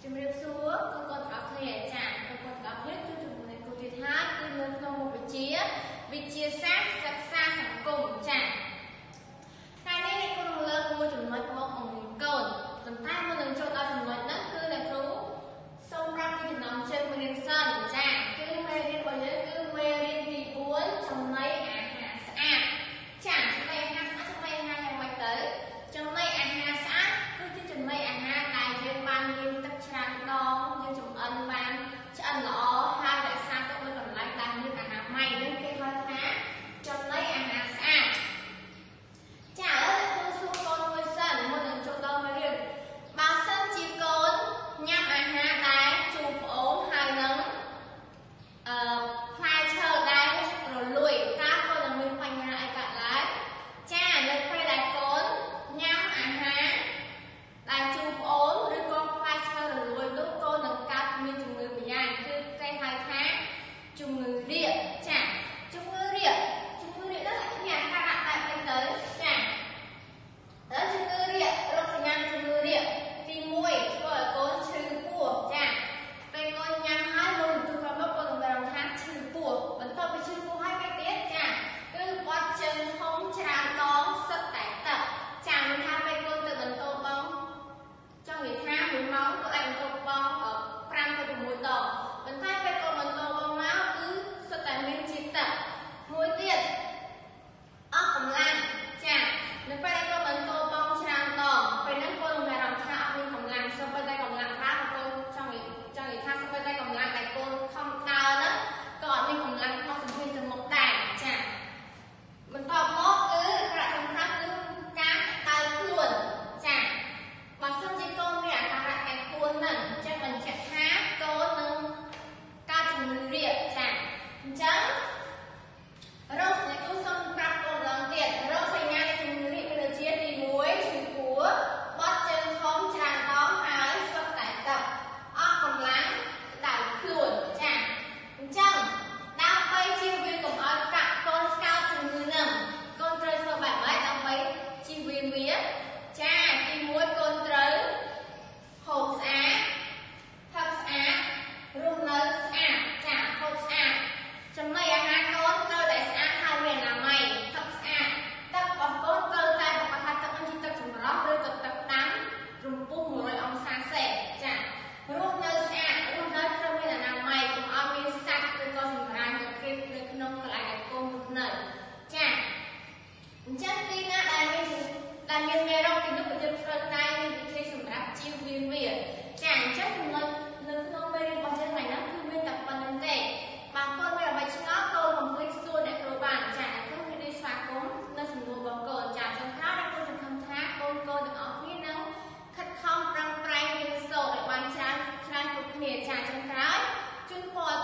ជំរាបសួរកូនទាំងអស់គ្នាចា៎កូនទាំងអស់គ្នាជួបជាមួយនឹងគ្រូទៀតហើយគឺនៅក្នុងមុខវិជ្ជាសាស្ត្រសិក្សាសង្គមចា៎ថ្ងៃនេះអ្នកគ្រូនឹងលើកមួយចំណុចមកបង្រៀនកូនប៉ុន្តែមុននឹងចូលដល់ចំណុចហ្នឹងគឺអ្នកគ្រូសូមប្រាប់ពីចំណងជើងមេរៀនសិនចា៎គឺមេរៀនរបស់យើងគឺមេរៀនទី4ចំណីអាហារស្អាតចា៎ចំណីអាហារស្អាតចំណីអាហារយ៉ាងម៉េចទៅចំណីអាហារស្អាតគឺជាចំណីអាហារដែលយើងបានលាងទឹកច្រើនដងយើងចម្អិនបានឆ្អិនល្អហើយរក្សាទុកនៅកន្លែងដែលមានអនាម័យនឹងគេហៅថាចំណីអាហារស្អាតចាឥឡូវអ្នកគ្រូសួរកូនមួយសិនមុននឹងចូលដល់មេរៀនបើសិនជាកូនញ៉ាំអាហារដែលជូរប្អូនហើយនឹងផ្លែឈើដែលរលួយតើកូននឹងមានបញ្ហាអីកើតឡើងចានៅពេលដែលកូនញ៉ាំអាហារដែលជូរប្អូនឬក៏ផ្លែឈើរលួយនោះកូននឹងកើតមានជំងឺម្យ៉ាងគឺគេហៅថាជំងឺរាគចាជំងឺរាគនោះមានអាការៈបែបនេះទៅចាដល់ជំងឺរាគរោគសញ្ញាជំងឺរាគទី1ធ្វើឲ្យកូនឈឺពោះចាពេលកូនញ៉ាំហើយមួយបន្ទុកក្រោមកូននឹងបានថាឈឺពោះបន្ទាប់ពីឈឺពោះហើយពេលទៀតចាគឺបាត់ជើងធំច្រើនដងសិតតែទឹកចាមិនថាពេលកូនទៅបន្ទោបងចង់និយាយថា1ម៉ោងក៏អាចបន្ទោបង5ទៅ6ដងប៉ុន្តែពេលកូនបន្ទោបងមកគឺសិតតែមានជាតិទឹកមួយទៀតអស់កម្លាំងចានៅពេលកូនបន្ទោបងច្រើនដងពេលហ្នឹងកូនមានអារម្មណ៍ថាអត់មានកម្លាំងសូម្បីតែកម្លាំងដើរកូនចង់និយាយថាសូម្បីតែកម្លាំងដែលកូនខំដើរហ្នឹងក៏អត់មានកម្លាំងក្នុងសម្ភារទៅមុខដែរចាបន្តមកគឺអាការៈសំខាន់គឺការក្តៅខ្លួនចាបើសិនជាកូនមានអាការៈកាត់ខ្លួនហ្នឹងអញ្ចឹងបញ្ជាក់ថាកូននឹងកើតជំងឺរាគចាអញ្ចឹងរោគនេះគឺសូមប្រាប់កូនម្ដងទៀតរោគសញ្ញានៃជំងឺរាគមានដូចជាទី1ឈឺពោះបត់ជើងធំច្រើនដងហើយស្វឹកតែទឹកអស់កម្លាំងក្តៅខ្លួនចាអញ្ចឹងដើម្បីជៀសវាងកុំឲ្យកូនស្កើតជំងឺហ្នឹងកូនត្រូវធ្វើបែបម៉េចដើម្បីជៀសវាងវាចាទី1កូនត្រូវហូបស្អាតផឹកស្អាតរស់នៅស្អាតចាហូបស្អាតចំណីអាហារកូនត្រូវតែស្អាតហើយមានអនាម័យទឹកស្អាតទឹករបស់កូនត្រូវតែប្រកាសថាទឹកនេះជាទឹកចម្រោះឬក៏ទឹកដាំរំពុះ100អង្សាសេចារស់នៅស្អាតរស់នៅត្រូវមានអនាម័យកុំឲ្យមានសត្វឬក៏សម្រាមទៅគេនៅក្នុងកន្លែងដែលកូនរស់នៅចាអញ្ចឹងទីណាដែលមានមេរោគទីនោះក៏យើងត្រូវតែមានវិធីសម្រាប់ជៀសវាងវាចាអញ្ចឹងចំណុចនៅក្នុងមេរៀនរបស់យើងថ្ងៃនេះគឺមានតែប៉ុណ្្នឹងទេបើកូនមានអ្វីឆ្ងល់កូនកំពុងសួរអ្នកគ្រូបានចាអ្នកគ្រូមានស្វាគមន៍នៅសំណួររបស់កូនចាចុងក្រោយអ្នកគ្រូសង្ឃឹមថាកូនទាំងអស់គ្នានឹងខិតខំប្រឹងប្រែងរៀនសូត្រឲ្យបានច្រើនគ្រប់គ្នាចាចុងក្រោយជូនពរ